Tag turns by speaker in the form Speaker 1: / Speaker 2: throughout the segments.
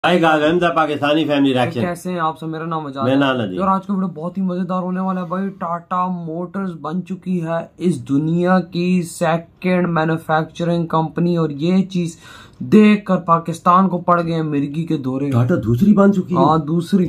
Speaker 1: Pakistani family reaction.
Speaker 2: कैसे हैं आप सब? मेरा नाम
Speaker 1: मैं नाना जी।
Speaker 2: और आज का वीडियो बहुत ही मजेदार होने वाला है भाई। टाटा मोटर्स बन चुकी है इस दुनिया की सेकंड मैन्युफैक्चरिंग कंपनी और ये चीज देखकर पाकिस्तान को पड़ गए मिर्गी के दौरे।
Speaker 1: टाटा दूसरी बन चुकी है?
Speaker 2: हाँ दूसरी।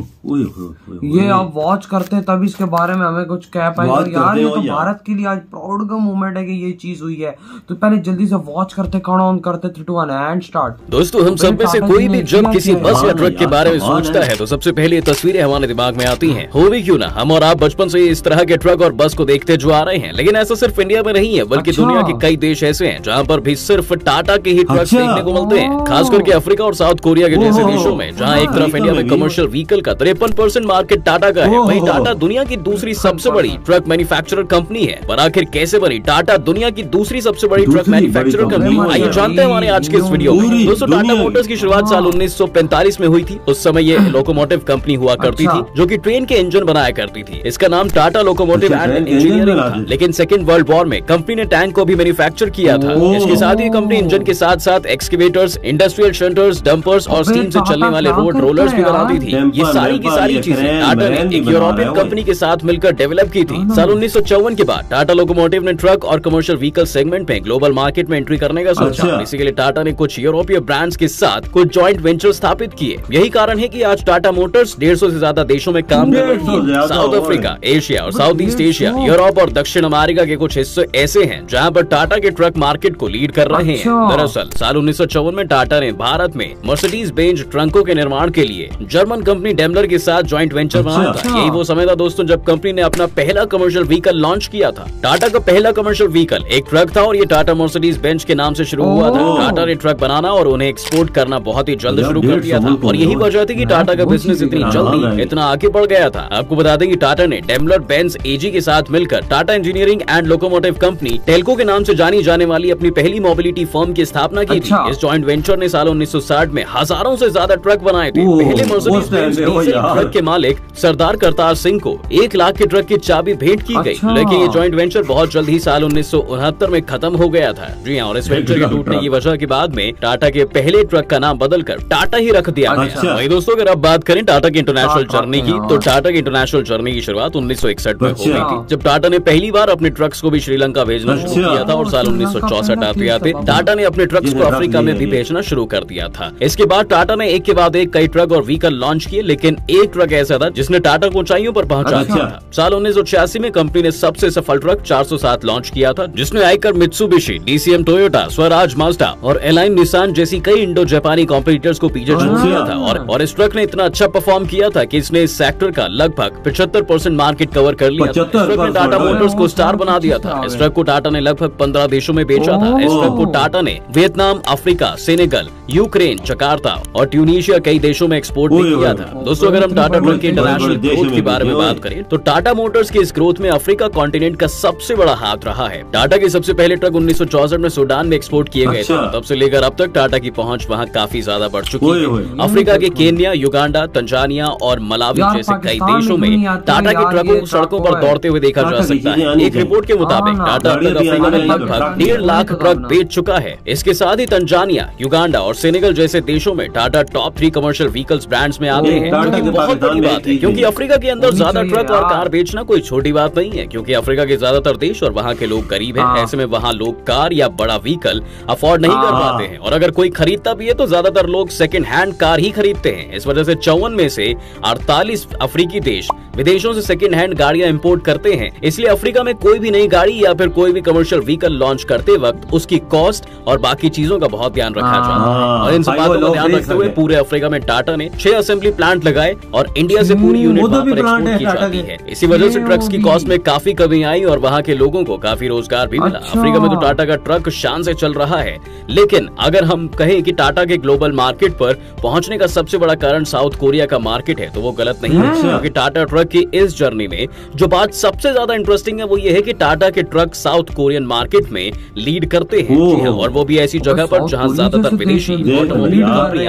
Speaker 2: ये आप वॉच करते हैं तब इसके बारे में हमें कुछ कह पाए यार। ये तो भारत के लिए आज प्राउड का मोमेंट है कि ये चीज हुई है। तो पहले जल्दी से वॉच करते, काउंट ऑन करते 3 2 1 एंड स्टार्ट।
Speaker 3: दोस्तों हम सब में से कोई भी जब किसी बस या ट्रक के बारे में सोचता है तो सबसे पहले ये तस्वीरें हमारे दिमाग में आती हैं। हो भी क्यों ना, हम और आप बचपन से इस तरह के ट्रक और बस को देखते जो आ रहे हैं। लेकिन ऐसा सिर्फ इंडिया में नहीं है बल्कि दुनिया के कई देश ऐसे हैं जहाँ पर भी सिर्फ टाटा के ही ट्रक देखने को मिलते हैं। खासकर के अफ्रीका और साउथ कोरिया के जैसे देशों में जहां एक तरफ इंडिया में कमर्शियल व्हीकल का 53% मार्केट टाटा का है, वहीं टाटा दुनिया की दूसरी सबसे बड़ी ट्रक मैन्युफैक्चरर कंपनी है। पर आखिर कैसे बनी टाटा दुनिया की दूसरी सबसे बड़ी ट्रक मैन्युफैक्चरर कंपनी? आइए जानते हैं हमारे आज के इस वीडियो में। दोस्तों टाटा मोटर्स की शुरुआत साल 1945 में हुई थी। उस समय ये लोकोमोटिव कंपनी हुआ करती थी जो की ट्रेन के इंजन बनाया करती थी। इसका नाम टाटा लोकोमोटिव एंड इंजीनियरिंग था। लेकिन सेकेंड वर्ल्ड वॉर में कंपनी ने टैंक को भी मैन्युफैक्चर किया था। इसके साथ ही कंपनी इंजन के साथ साथ एक्सकेवेटर्स, इंडस्ट्रियल शंटर्स, डंपर्स और स्टीम से चलने वाले रोड रोलर्स भी बनाती थी। ये सारी की सारी चीजें टाटा ने एक यूरोपियन कंपनी के साथ मिलकर डेवलप की थी। साल 1954 के बाद टाटा लोकोमोटिव ने ट्रक और कमर्शियल व्हीकल सेगमेंट में ग्लोबल मार्केट में एंट्री करने का सोचा। इसी के लिए टाटा ने कुछ यूरोपीय ब्रांड्स के साथ कुछ जॉइंट वेंचर स्थापित किए। यही कारण है कि आज टाटा मोटर्स 150 से ज्यादा देशों में काम कर रही है। साउथ अफ्रीका, एशिया और साउथ ईस्ट एशिया, यूरोप और दक्षिण अमेरिका के कुछ हिस्से ऐसे हैं जहाँ पर टाटा के ट्रक मार्केट को लीड कर रहे हैं। दरअसल साल 1954 में टाटा ने भारत में मर्सिडीज बेंज ट्रकों के निर्माण के लिए जर्मन कंपनी डेमलर के साथ जॉइंट वेंचर बनाया था। यही वो समय था दोस्तों जब कंपनी ने अपना पहला कमर्शियल व्हीकल लॉन्च किया था। टाटा का पहला कमर्शियल व्हीकल एक ट्रक था और ये टाटा मर्सिडीज बेंज के नाम से शुरू हुआ था। टाटा ने ट्रक बनाना और उन्हें एक्सपोर्ट करना बहुत ही जल्द शुरू कर दिया था और यही वजह थी कि टाटा का बिजनेस इतनी जल्दी इतना आगे बढ़ गया था। आपको बता दें कि टाटा ने डेमलर बेंज एजी के साथ मिलकर Tata engineering and locomotive company Telco के नाम से जानी जाने वाली अपनी पहली मोबिलिटी फर्म की स्थापना की थी। इस जॉइंट वेंचर ने साल 1960 में हजारों से ज्यादा ट्रक बनाए थे। पहले मर्सिडीज बेंज डीजल ट्रक के मालिक सरदार करतार सिंह को 1 लाख के ट्रक की चाबी भेंट की गई। लेकिन ये जॉइंट वेंचर बहुत जल्द ही साल 1969 में खत्म हो गया था। जी हाँ, और इस वेंचर के टूटने की वजह के बाद में टाटा के पहले ट्रक का नाम बदलकर टाटा ही रख दिया गया। वही दोस्तों अगर अब बात करें टाटा की इंटरनेशनल जर्नी की, तो टाटा की इंटरनेशनल जर्नी की शुरुआत 1961 में हो गई थी जब टाटा ने पहली बार अपने ट्रक्स को भी श्रीलंका भेजना शुरू किया था। और साल 1964 आते टाटा ने अपने ट्रक्स को अफ्रीका में भी भेजना शुरू कर दिया था। इसके बाद टाटा ने एक के बाद एक कई ट्रक और व्हीकल लॉन्च किए, लेकिन एक ट्रक ऐसा था जिसने टाटा को ऊंचाइयों पर पहुंचा दिया था। साल 1986 में कंपनी ने सबसे सफल ट्रक 407 लॉन्च किया था, जिसने Eicher Mitsubishi, DCM Toyota, Swaraj Mazda और एलाइन निसान जैसी कई इंडो जापानी कॉम्पिटिटर्स को पीछे छोड़ दिया था। और इस ट्रक ने इतना अच्छा परफॉर्म किया था कि इसने इस सेक्टर का लगभग 75% मार्केट कवर कर लिया। इस ट्रक ने टाटा मोटर्स को स्टार बना दिया था। इस ट्रक को टाटा ने लगभग 15 देशों में बेचा था। इस ट्रक को टाटा ने Vietnam, Africa, Senegal, Ukraine, Jakarta और ट्यूनीशिया कई देशों में एक्सपोर्ट भी किया था। दोस्तों अगर हम टाटा ट्रक के इंटरनेशनल ग्रोथ के बारे में बात करें तो टाटा मोटर्स के इस ग्रोथ में अफ्रीका कॉन्टिनेंट का सबसे बड़ा हाथ रहा है। टाटा के सबसे पहले ट्रक 1964 में सूडान में एक्सपोर्ट किए गए थे। तब से लेकर अब तक टाटा की पहुंच वहां काफी ज्यादा बढ़ चुकी है। अफ्रीका के केन्या, युगांडा, तंजानिया और मलावी जैसे कई देशों में टाटा के ट्रकों को सड़कों पर दौड़ते हुए देखा जा सकता है। एक रिपोर्ट के मुताबिक टाटा अब तक अफ्रीका में लगभग 1.5 लाख ट्रक बेच चुका है। इसके साथ ही तंजानिया, युगांडा और सेनेगल जैसे देशों में Tata top 3 commercial vehicles brands में आते हैं, जो कि बहुत बड़ी बात है क्योंकि अफ्रीका के अंदर ज्यादा ट्रक और कार बेचना कोई छोटी बात नहीं है। क्योंकि अफ्रीका के ज्यादातर देश और वहाँ के लोग गरीब हैं, ऐसे में वहाँ लोग कार या बड़ा व्हीकल अफोर्ड नहीं कर पाते हैं और अगर कोई खरीदता भी है तो ज्यादातर लोग सेकंड हैंड कार ही खरीदते हैं। इस वजह से 54 में से 48 अफ्रीकी देश विदेशों से सेकंड हैंड गाड़ियां इंपोर्ट करते हैं। इसलिए अफ्रीका में कोई भी नई गाड़ी या फिर कोई भी कमर्शियल व्हीकल लॉन्च करते वक्त उसकी कॉस्ट और बाकी चीजों का बहुत ध्यान रखा जाता है। और इन सब बातों का ध्यान रखते हुए पूरे अफ्रीका में टाटा ने 6 असेंबली प्लांट लगाए और इंडिया से पूरी यूनिट वहां पर एक्सपोर्ट की जाती है। इसी वजह से ट्रक्स की कॉस्ट में काफी कमी आई और वहाँ के लोगों को काफी रोजगार भी मिला। अफ्रीका में तो टाटा का ट्रक शान से चल रहा है, लेकिन अगर हम कहें कि टाटा के ग्लोबल मार्केट पर पहुंचने का सबसे बड़ा कारण साउथ कोरिया का मार्केट है तो वो गलत नहीं है। क्योंकि टाटा ट्रक की इस जर्नी में जो बात सबसे ज्यादा इंटरेस्टिंग है वो ये है कि टाटा के ट्रक साउथ कोरियन मार्केट में लीड करते हैं। और वो भी ऐसी जगह पर जहां ज्यादातर विदेशी ऑटोमोबाइल कंपनियां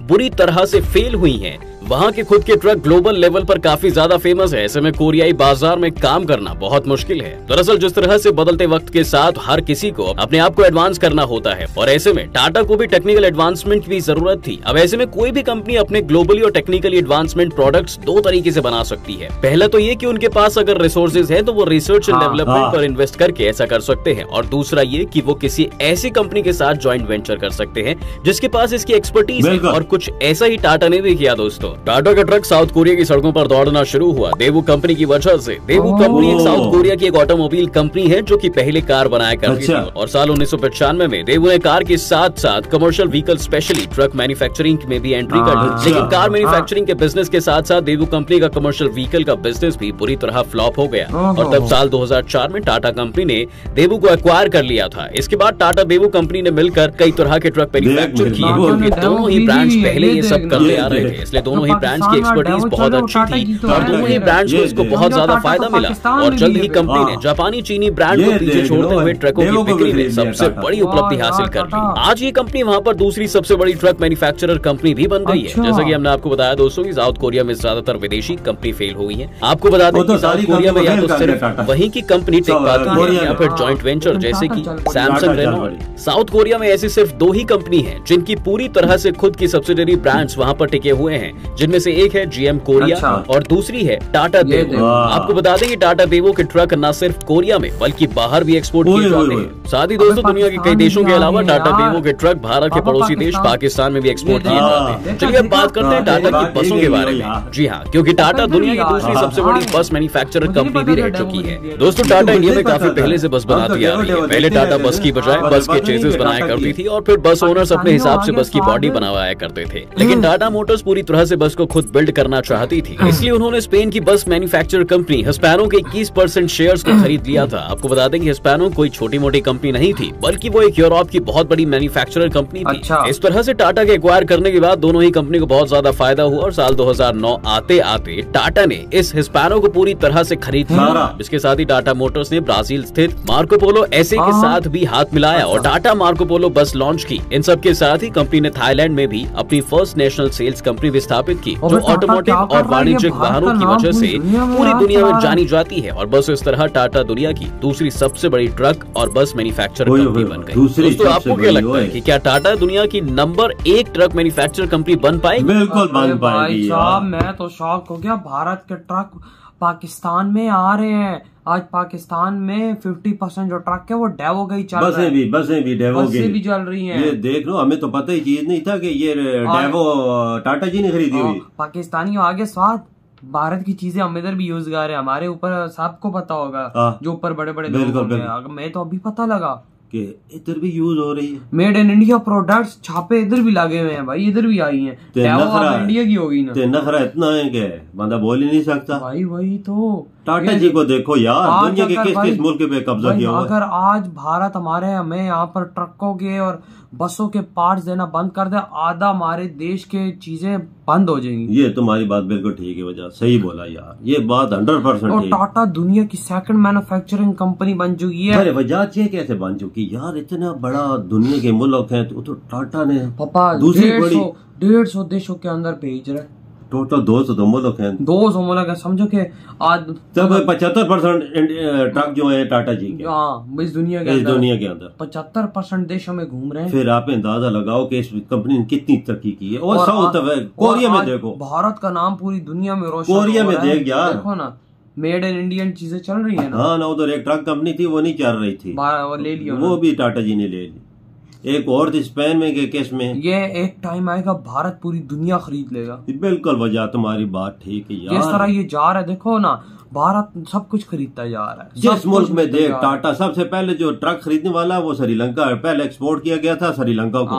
Speaker 3: बुरी तरह से फेल हुई हैं। वहाँ के खुद के ट्रक ग्लोबल लेवल पर काफी ज्यादा फेमस है। ऐसे में कोरियाई बाजार में काम करना बहुत मुश्किल है। दरअसल जिस तरह से बदलते वक्त के साथ हर किसी को अपने आप को एडवांस करना होता है और ऐसे में टाटा को भी टेक्निकल एडवांसमेंट की जरूरत थी। अब ऐसे में कोई भी कंपनी अपने ग्लोबली और टेक्निकली एडवांसमेंट प्रोडक्ट्स दो तरीके से बना सकती है। पहला तो ये कि उनके पास अगर रिसोर्सेज है तो वो रिसर्च एंड डेवलपमेंट पर इन्वेस्ट करके ऐसा कर सकते हैं, और दूसरा ये कि वो किसी ऐसी कंपनी के साथ ज्वाइंट वेंचर कर सकते हैं जिसके पास इसकी एक्सपर्टीज है। और कुछ ऐसा ही टाटा ने भी किया दोस्तों। टाटा का ट्रक साउथ कोरिया की सड़कों पर दौड़ना शुरू हुआ देवू कंपनी की वजह से। देवू कंपनी एक साउथ कोरिया की एक ऑटोमोबाइल कंपनी है जो कि पहले कार बनाया करती थी, और साल 1995 में देवू ने कार के साथ साथ commercial vehicle specially truck manufacturing में भी एंट्री कर ली। लेकिन कार मैन्युफैक्चरिंग के बिजनेस के साथ साथ देवू कंपनी का कमर्शियल व्हीकल का बिजनेस भी बुरी तरह फ्लॉप हो गया, और तब साल 2004 में टाटा कंपनी ने देवू को एक्वायर कर लिया था। इसके बाद टाटा देवू कंपनी ने मिलकर कई तरह के ट्रक मैन्युफैक्चर किए, क्योंकि दोनों ही ब्रांड्स पहले ये सब करते आ रहे थे, इसलिए दोनों ही ब्रांड्स की एक्सपर्टीज बहुत अच्छी थी और दोनों ही ब्रांड्स को इसको बहुत ज्यादा फायदा मिला। और जल्द ही कंपनी ने जापानी चीनी ब्रांड को पीछे छोड़ते हुए ट्रकों की बिक्री में सबसे बड़ी उपलब्धि हासिल कर ली। आज ये कंपनी वहाँ पर दूसरी सबसे बड़ी ट्रक मैन्युफैक्चरर कंपनी भी बन गई है। जैसा कि हमने आपको बताया दोस्तों कि साउथ कोरिया में ज्यादातर विदेशी कंपनी फेल हुई है। आपको बता दें कि साउथ कोरिया में या तो सिर्फ वहीं की कंपनी टिक पाती है या फिर जॉइंट वेंचर जैसे कि सैमसंग, रेनॉल्ट। साउथ कोरिया में ऐसी सिर्फ दो ही कंपनी है जिनकी पूरी तरह से खुद की सब्सिडरी ब्रांड्स वहाँ पर टिके हुए हैं, जिनमें से एक है जीएम कोरिया और दूसरी है टाटा देवो। आपको बता दें कि टाटा देवो के ट्रक न सिर्फ कोरिया में बल्कि बाहर भी एक्सपोर्ट किए जाते हैं। साथ ही दोस्तों दुनिया के कई देशों के अलावा टाटा देवो के ट्रक भारत के पड़ोसी देश पाकिस्तान में भी एक्सपोर्ट किए जाते हैं। चलिए अब बात करते हैं टाटा की बसों के बारे में। जी हाँ, क्योंकि टाटा दुनिया की दूसरी सबसे बड़ी बस मैन्युफैक्चरर कंपनी भी रह चुकी है। दोस्तों टाटा इंडिया में काफी पहले से बस बनाती आ रही है। पहले टाटा बस की बजाय बस के चेसिस बनाया करती थी और फिर बस ओनर्स अपने हिसाब से बस की बॉडी बनवाया करते थे। लेकिन टाटा मोटर्स पूरी तरह से बस को खुद बिल्ड करना चाहती थी, इसलिए उन्होंने स्पेन की बस मैन्युफैक्चरर कंपनी हिस्पैनो के 21% शेयर्स को खरीद लिया था। आपको बता दें कि हिस्पैनो कोई छोटी मोटी कंपनी नहीं थी, बल्कि वो एक यूरोप की बहुत बड़ी मैन्युफैक्चरर कंपनी थी। इस तरह से टाटा के एक्वायर करने के बाद दोनों ही कंपनी को बहुत ज्यादा फायदा हुआ और साल 2009 आते आते टाटा ने इस हिस्पैनो को पूरी तरह से खरीद लिया। इसके साथ ही टाटा मोटर्स ने ब्राजील स्थित मार्को पोलो एसए के साथ भी हाथ मिलाया और टाटा मार्को पोलो बस लॉन्च की। इन सब के साथ ही कंपनी ने थाईलैंड में भी अपनी फर्स्ट नेशनल सेल्स कंपनी भी स्थापित की, जो ऑटोमोटिव और वाणिज्यिक वाहनों की वजह से पूरी दुनिया में जानी जाती है। और बस इस तरह टाटा दुनिया की दूसरी सबसे बड़ी ट्रक और बस मैन्युफैक्चरर कंपनी बन गई। दोस्तों आपको क्या लगता है कि क्या टाटा दुनिया की नंबर 1 ट्रक मैन्युफैक्चरर कंपनी बन पाएगी?
Speaker 1: बिल्कुल बन पाएगी यार।
Speaker 2: मैं तो शॉक हो गया, भारत के ट्रक पाकिस्तान में आ रहे हैं। आज पाकिस्तान में 50% जो ट्रक है वो डेवो के ही चल रहे हैं।
Speaker 1: बसें भी डेवो की
Speaker 2: भी चल रही हैं।
Speaker 1: ये देख लो, हमें तो पता ही चीज नहीं था कि ये डेवो टाटा जी ने खरीदी हुई।
Speaker 2: पाकिस्तानी आगे स्वाद, भारत की चीजें हम इधर भी यूज कर रहे हैं। हमारे ऊपर सबको पता होगा, जो ऊपर बड़े बड़े लोग होंगे। मैं तो अभी पता लगा
Speaker 1: कि इधर भी यूज हो रही है।
Speaker 2: मेड इन इंडिया प्रोडक्ट्स छापे इधर भी लगे हुए हैं भाई, इधर भी आई हैं। इंडिया की होगी ना।
Speaker 1: नखरा इतना है कि बंदा बोल ही नहीं सकता
Speaker 2: भाई। वही तो
Speaker 1: टाटा जी को देखो यार, दुनिया के किस किस मुल्क पे कब्जा किया हुआ है।
Speaker 2: अगर आज भारत हमें यहाँ पर ट्रकों के और बसों के पार्ट्स देना बंद कर दे, आधा हमारे देश के चीजें बंद हो जाएंगी।
Speaker 1: ये तुम्हारी बात बिल्कुल ठीक है, वजह सही बोला यार, ये बात 100%
Speaker 2: और टाटा दुनिया की सेकंड मैन्युफैक्चरिंग कंपनी बन चुकी है।
Speaker 1: अरे वजह ये कैसे बन चुकी यार, इतना बड़ा दुनिया के मुल्क हैं तो टाटा ने
Speaker 2: पापा
Speaker 1: दूसरी बड़ी
Speaker 2: 150 देशों के अंदर भेज रहे।
Speaker 1: टोटल 200 मुल्क हैं।
Speaker 2: 200 मुल्क है, समझो कि आज
Speaker 1: तब 75% ट्रक जो है टाटा जी के।
Speaker 2: हाँ, इस दुनिया के अंदर 75% देशों में घूम रहे हैं।
Speaker 1: फिर आप अंदाजा लगाओ कि इस कंपनी ने कितनी तरक्की की है। और साउथ कोरिया में देखो,
Speaker 2: भारत का नाम पूरी दुनिया में रोशन
Speaker 1: कोरिया में देख यार,
Speaker 2: देखो ना, मेड इन इंडियन चीजें चल रही है ना।
Speaker 1: हाँ ना, उधर एक ट्रक कंपनी थी वो नहीं चल रही थी,
Speaker 2: वो ले लिया,
Speaker 1: वो भी टाटा जी ने ले ली। एक और थी स्पेन में के केस में।
Speaker 2: ये एक टाइम आएगा भारत पूरी दुनिया खरीद लेगा।
Speaker 1: बिल्कुल वजह तुम्हारी बात ठीक है यार।
Speaker 2: जिस तरह ये जा रहा है देखो ना, भारत सब कुछ खरीदता जा रहा है।
Speaker 1: जिस मुल्क में देख, टाटा सबसे पहले जो ट्रक खरीदने वाला वो श्रीलंका पहले एक्सपोर्ट किया गया था श्रीलंका को।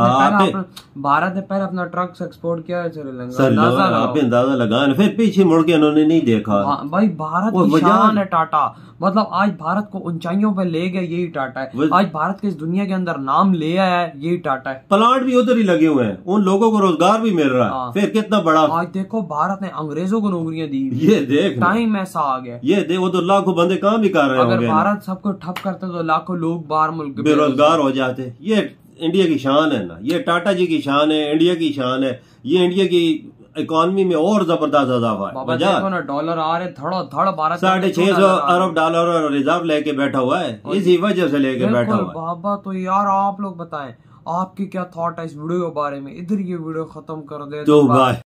Speaker 2: भारत ने पहले अपना ट्रक एक्सपोर्ट किया है श्रीलंका।
Speaker 1: आप अंदाजा लगाए, फिर पीछे मुड़ के उन्होंने नहीं देखा।
Speaker 2: भाई भारत की शान है टाटा, मतलब आज भारत को ऊंचाइयों पे ले गया यही टाटा है। आज भारत के इस दुनिया के अंदर नाम ले आया है यही टाटा है।
Speaker 1: प्लांट भी उधर ही लगे हुए हैं, उन लोगों को रोजगार भी मिल रहा है। फिर कितना बड़ा,
Speaker 2: आज देखो भारत ने अंग्रेजों को नौकरियां दी।
Speaker 1: ये देख
Speaker 2: टाइम ऐसा आ गया,
Speaker 1: ये देखो तो लाखों बंदे काम भी कर रहे हैं।
Speaker 2: अगर भारत सबको ठप करता तो लाखों लोग बाहर मुल्क
Speaker 1: बेरोजगार हो जाते। ये इंडिया की शान है ना, ये टाटा जी की शान है, इंडिया की शान है, ये इंडिया की इकोनॉमी में और जबरदस्त इजाफा है।
Speaker 2: बाबा देखो ना डॉलर आ रहे धड़ो धड़ भारत
Speaker 1: 650 अरब डॉलर रिजर्व लेके बैठा हुआ है, इसी वजह से लेके बैठा हुआ है।
Speaker 2: बाबा तो यार आप लोग बताएं आपकी क्या थॉट है इस वीडियो के बारे में। इधर ये वीडियो खत्म कर दे
Speaker 1: तो भाई